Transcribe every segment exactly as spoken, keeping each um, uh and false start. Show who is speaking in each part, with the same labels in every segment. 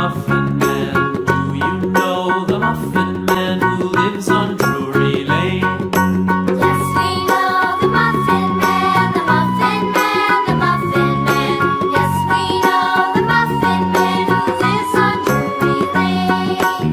Speaker 1: Muffin Man? Do you know the Muffin Man who lives on Drury Lane?
Speaker 2: Yes, we know the Muffin Man, the Muffin Man, the Muffin Man. Yes, we know the Muffin Man who lives on Drury Lane.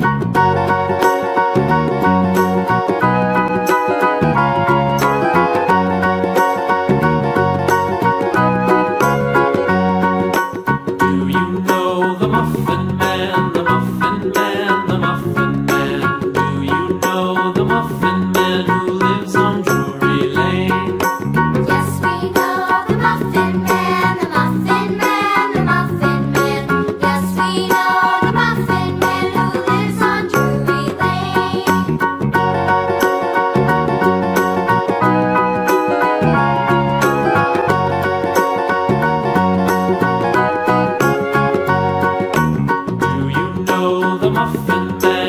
Speaker 1: Do you know the Muffin Man, the Muffin Man, the Muffin Man? Do you know the Muffin Man who lives on Drury Lane?
Speaker 2: Yes, we know the Muffin Man, the Muffin Man, the Muffin Man. Yes, we know the Muffin Man who lives on Drury Lane.
Speaker 1: Do you know the Muffin Man?